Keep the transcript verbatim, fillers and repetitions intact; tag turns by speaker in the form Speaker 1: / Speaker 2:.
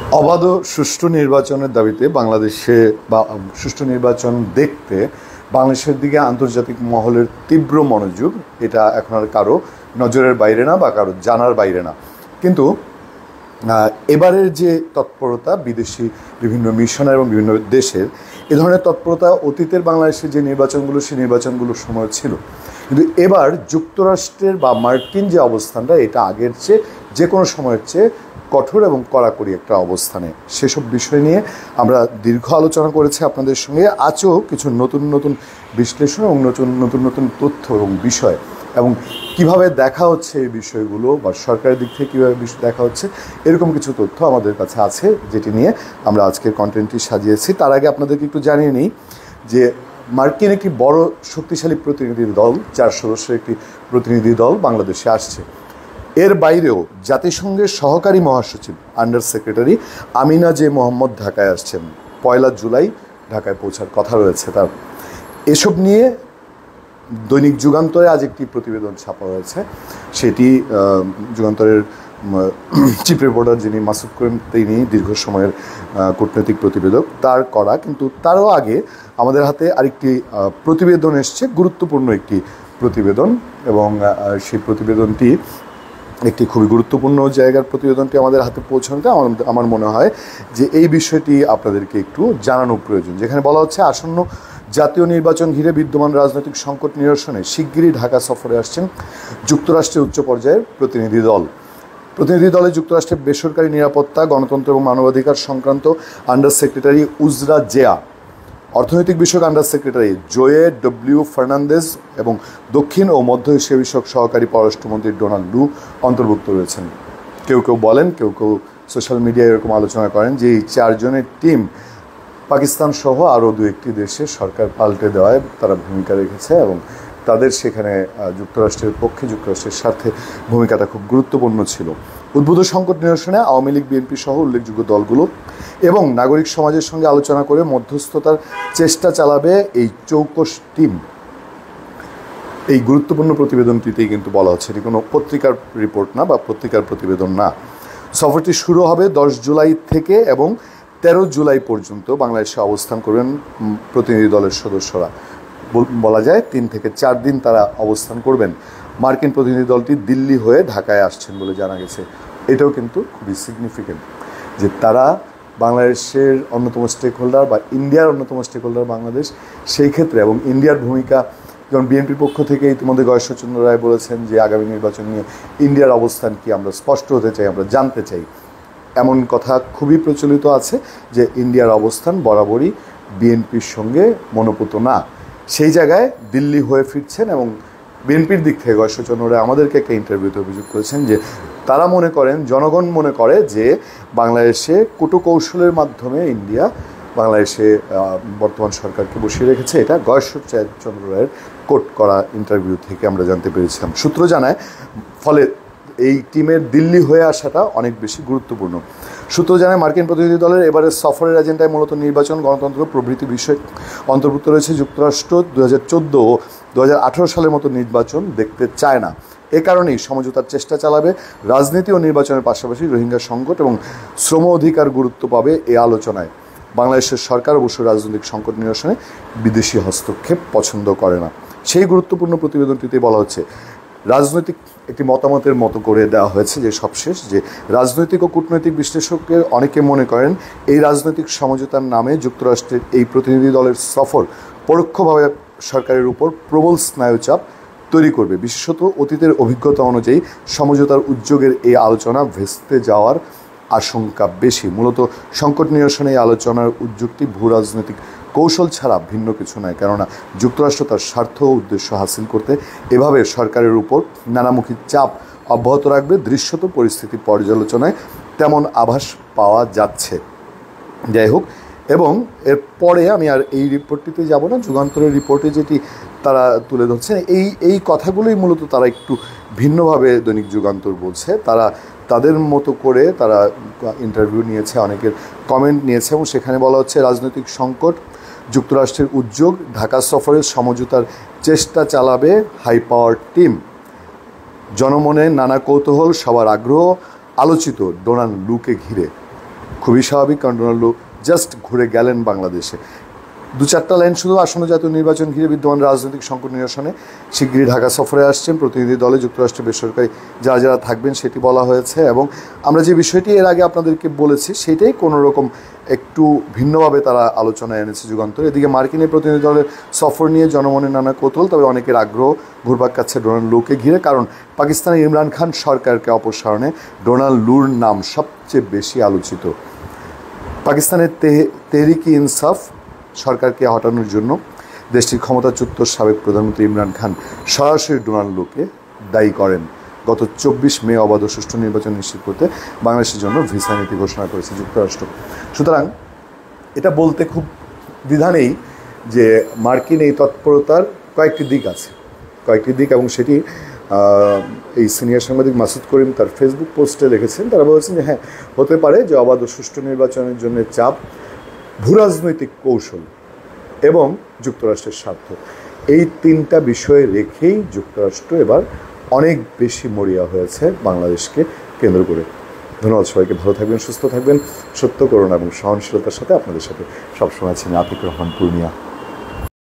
Speaker 1: অবাধ ও সুষ্ঠু নির্বাচনের দাবিতে বাংলাদেশে বা সুষ্ঠু নির্বাচন দেখতে বাংলাদেশের দিকে আন্তর্জাতিক মহলের তীব্র মনোযোগ, এটা এখন আর কারো নজরের বাইরে না বা কারো জানার বাইরে না। কিন্তু এবারের যে তৎপরতা বিদেশি বিভিন্ন মিশনের এবং বিভিন্ন দেশের এ ধরনের তৎপরতা অতীতের বাংলাদেশের যে নির্বাচনগুলো সেই নির্বাচনগুলোর সময় ছিল, কিন্তু এবার যুক্তরাষ্ট্রের বা মার্কিন যে অবস্থানটা এটা আগের চেয়ে যে কোনো সময়ের চেয়ে কঠোর এবং কড়াকড়ি একটা অবস্থানে। সেসব বিষয় নিয়ে আমরা দীর্ঘ আলোচনা করেছি আপনাদের সঙ্গে। আজও কিছু নতুন নতুন বিশ্লেষণ এবং নতুন নতুন নতুন তথ্য এবং বিষয় এবং কিভাবে দেখা হচ্ছে এই বিষয়গুলো বা সরকারের দিক থেকে কীভাবে দেখা হচ্ছে এরকম কিছু তথ্য আমাদের কাছে আছে, যেটি নিয়ে আমরা আজকের কন্টেন্টটি সাজিয়েছি। তার আগে আপনাদেরকে একটু জানিয়ে নিই যে মার্কিন একটি বড় শক্তিশালী প্রতিনিধি দল, চার সদস্যের একটি প্রতিনিধি দল বাংলাদেশে আসছে। এর বাইরেও জাতিসংঘের সহকারী মহাসচিব under secretary Amina J Mohammed ঢাকায় আসছেন। পয়লা জুলাই ঢাকায় পৌঁছার কথা রয়েছে তার। এসব নিয়ে দৈনিক যুগান্তরে আজ একটি প্রতিবেদন ছাপা হয়েছে। সেটি যুগান্তরের চিফ রিপোর্টার যিনি মাসুদ করিম, তিনি দীর্ঘ সময়ের কূটনৈতিক প্রতিবেদক, তার করা। কিন্তু তারও আগে আমাদের হাতে আরেকটি প্রতিবেদন এসছে, গুরুত্বপূর্ণ একটি প্রতিবেদন, এবং সেই প্রতিবেদনটি একটি খুবই গুরুত্বপূর্ণ জায়গার প্রতিবেদনটি আমাদের হাতে পৌঁছানোতে আমার আমার মনে হয় যে এই বিষয়টি আপনাদেরকে একটু জানানো প্রয়োজন। যেখানে বলা হচ্ছে, আসন্ন জাতীয় নির্বাচন ঘিরে বিদ্যমান রাজনৈতিক সংকট নিরসনে শিগগিরই ঢাকা সফরে আসছেন যুক্তরাষ্ট্রের উচ্চ পর্যায়ের প্রতিনিধি দল। প্রতিনিধি দলে যুক্তরাষ্ট্রের বেসরকারি নিরাপত্তা, গণতন্ত্র এবং মানবাধিকার সংক্রান্ত আন্ডার সেক্রেটারি উজরা জেয়া, অর্থনৈতিক বিষয়ক under secretary Jose W Fernandez এবং দক্ষিণ ও মধ্য এশিয়া বিষয়ক সহকারী পররাষ্ট্রমন্ত্রী ডোনাল্ড লু অন্তর্ভুক্ত রয়েছেন। কেউ কেউ বলেন, কেউ কেউ সোশ্যাল মিডিয়ায় এরকম আলোচনা করেন যে এই চারজনের টিম পাকিস্তান সহ আরও দু একটি দেশে সরকার পাল্টে দেওয়ায় তারা ভূমিকা রেখেছে এবং তাদের সেখানে যুক্তরাষ্ট্রের পক্ষে, যুক্তরাষ্ট্রের স্বার্থে ভূমিকাটা খুব গুরুত্বপূর্ণ ছিল। উদ্ভূত সংকট নিরসনে আওয়ামী লীগ, বিএনপি সহ উল্লেখযোগ্য দলগুলো এবং নাগরিক সমাজের সঙ্গে আলোচনা করে মধ্যস্থতার চেষ্টা চালাবে এই চৌকস টিম। এই গুরুত্বপূর্ণ প্রতিবেদনটিতেই কিন্তু বলা হচ্ছে, এটি কোনো পত্রিকার রিপোর্ট না বা পত্রিকার প্রতিবেদন না। সফরটি শুরু হবে দশ জুলাই থেকে এবং তেরো জুলাই পর্যন্ত বাংলাদেশে অবস্থান করবেন প্রতিনিধি দলের সদস্যরা। বলা যায় তিন থেকে চার দিন তারা অবস্থান করবেন। মার্কিন প্রতিনিধি দলটি দিল্লি হয়ে ঢাকায় আসছেন বলে জানা গেছে। এটাও কিন্তু খুবই সিগনিফিকেন্ট যে তারা বাংলাদেশের অন্যতম স্টেক হোল্ডার বা ইন্ডিয়ার অন্যতম স্টেক হোল্ডার বাংলাদেশ, সেই ক্ষেত্রে এবং ইন্ডিয়ার ভূমিকা, যেমন বিএনপির পক্ষ থেকে ইতিমধ্যে গয়েশ্বরচন্দ্র রায় বলেছেন যে আগামী নির্বাচন নিয়ে ইন্ডিয়ার অবস্থান কি আমরা স্পষ্ট হতে চাই, আমরা জানতে চাই। এমন কথা খুবই প্রচলিত আছে যে ইন্ডিয়ার অবস্থান বরাবরই বিএনপির সঙ্গে মনোপুত না। সেই জায়গায় দিল্লি হয়ে ফিরছেন এবং বিএনপির দিক থেকে গয়েশ্বরচন্দ্র রায় আমাদেরকে একটা ইন্টারভিউতে অভিযোগ করেছেন যে তারা মনে করেন, জনগণ মনে করে যে বাংলাদেশে কূটকৌশলের মাধ্যমে ইন্ডিয়া বাংলাদেশে বর্তমান সরকারকে বসিয়ে রেখেছে। এটা গয়েশ্বরচন্দ্র রায়ের কোট করা ইন্টারভিউ থেকে আমরা জানতে পেরেছিলাম। সূত্র জানায়, ফলে এই টিমের দিল্লি হয়ে আসাটা অনেক বেশি গুরুত্বপূর্ণ। সূত্র জানায়, মার্কিন প্রতিনিধি দলের এবারের সফরের এজেন্ডায় মূলত নির্বাচন, গণতন্ত্র প্রভৃতি বিষয় অন্তর্ভুক্ত রয়েছে। যুক্তরাষ্ট্র দু হাজার চোদ্দো ও দু হাজার আঠারো সালের মতো নির্বাচন দেখতে চায় না। এ কারণেই সমঝোতার চেষ্টা চালাবে। রাজনীতি ও নির্বাচনের পাশাপাশি রোহিঙ্গা সংকট এবং শ্রম অধিকার গুরুত্ব পাবে এই আলোচনায়। বাংলাদেশের সরকার অবশ্য রাজনৈতিক সংকট নিরসনে বিদেশি হস্তক্ষেপ পছন্দ করে না। সেই গুরুত্বপূর্ণ প্রতিবেদনটিতে বলা হচ্ছে, রাজনৈতিক একটি মতামতের মতো করে দেওয়া হয়েছে যে সবশেষ যে রাজনৈতিক ও কূটনৈতিক বিশ্লেষকের অনেকে মনে করেন এই রাজনৈতিক সমঝোতার নামে যুক্তরাষ্ট্রের এই প্রতিনিধি দলের সফর পরোক্ষভাবে সরকারের উপর প্রবল স্নায়ুচাপ তৈরি করবে। বিশেষত অতীতের অভিজ্ঞতা অনুযায়ী সমঝোতার উদ্যোগের এই আলোচনা ভেস্তে যাওয়ার আশঙ্কা বেশি। মূলত সংকট নিরসনে এই আলোচনার উদ্যোগটি ভূ রাজনৈতিক কৌশল ছাড়া ভিন্ন কিছু নয়, কেননা যুক্তরাষ্ট্র তার স্বার্থ ও উদ্দেশ্য হাসিল করতে এভাবে সরকারের উপর নানামুখী চাপ অব্যাহত রাখবে। দৃশ্যত পরিস্থিতি পর্যালোচনায় তেমন আভাস পাওয়া যাচ্ছে। যাই হোক, এবং এরপরে আমি আর এই রিপোর্টটিতে যাব না, যুগান্তরের রিপোর্টে যেটি তারা তুলে ধরছেন এই এই কথাগুলোই মূলত তারা একটু ভিন্নভাবে দৈনিক যুগান্তর বলছে। তারা তাদের মতো করে তারা ইন্টারভিউ নিয়েছে, অনেকের কমেন্ট নিয়েছে এবং সেখানে বলা হচ্ছে, রাজনৈতিক সংকট, যুক্তরাষ্ট্রের উদ্যোগ, ঢাকা সফরের সমঝোতার চেষ্টা চালাবে হাই পাওয়ার টিম, জনমনে নানা কৌতূহল, সবার আগ্রহ আলোচিত ডোনাল্ড লুকে ঘিরে। খুবই স্বাভাবিক, কারণ ডোনাল্ড লু জাস্ট ঘুরে গেলেন বাংলাদেশে। দু চারটা লাইন শুধু আসন্ন জাতীয় নির্বাচন ঘিরে বিদ্যমান রাজনৈতিক সংকট নিরসনে শিগগিরই ঢাকা সফরে আসছেন প্রতিনিধি দলে যুক্তরাষ্ট্রের বেসরকারি যারা যারা থাকবেন সেটি বলা হয়েছে। এবং আমরা যে বিষয়টি এর আগে আপনাদেরকে বলেছি সেটাই কোনো রকম একটু ভিন্নভাবে তারা আলোচনায় এনেছে যুগান্তর। এদিকে মার্কিন এই প্রতিনিধি দলের সফর নিয়ে জনমনে নানা কৌতূহল, তবে অনেকের আগ্রহ ঘুরপাক খাচ্ছে ডোনাল্ড লুকে ঘিরে, কারণ পাকিস্তানের ইমরান খান সরকারকে অপসারণে ডোনাল্ড লুর নাম সবচেয়ে বেশি আলোচিত। পাকিস্তানের তেহরিকি ইনসাফ সরকারকে হটানোর জন্য দেশটির ক্ষমতাচ্যুত সাবেক প্রধানমন্ত্রী ইমরান খান সরাসরি ডোনাল্ড লুকে দায়ী করেন। গত চব্বিশ মে অবাধ ও সুষ্ঠু নির্বাচন নিশ্চিত করতে বাংলাদেশের জন্য ভিসা নীতি ঘোষণা করেছে যুক্তরাষ্ট্র। সুতরাং এটা বলতে খুব দ্বিধা নেই যে মার্কিন এই তৎপরতার কয়েকটি দিক আছে, কয়েকটি দিক এবং সেটি এই সিনিয়র সাংবাদিক মাসুদ করিম তার ফেসবুক পোস্টে লিখেছেন। তারা বলেছেন যে হ্যাঁ, হতে পারে যে অবাধ ও সুষ্ঠু নির্বাচনের জন্য চাপ, ভূরাজনৈতিক কৌশল এবং যুক্তরাষ্ট্রের স্বার্থ, এই তিনটা বিষয় রেখেই যুক্তরাষ্ট্র এবার অনেক বেশি মরিয়া হয়েছে বাংলাদেশকে কেন্দ্র করে। ধন্যবাদ সবাইকে, ভালো থাকবেন, সুস্থ থাকবেন, সত্য করুণা এবং সহনশীলতার সাথে আপনাদের সাথে সবসময় আছেন আতিক রহমান পূর্ণিয়া।